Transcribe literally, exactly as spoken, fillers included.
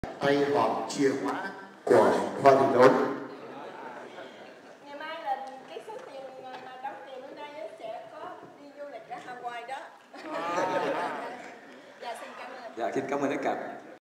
tay hòm chìa khóa của Hoa Thị Đốn. Ngày mai là cái số tiền mà đóng tiền bên đây sẽ có đi du lịch ở Hawaii đó. Dạ xin cảm ơn. Dạ, xin cảm ơn tất cả.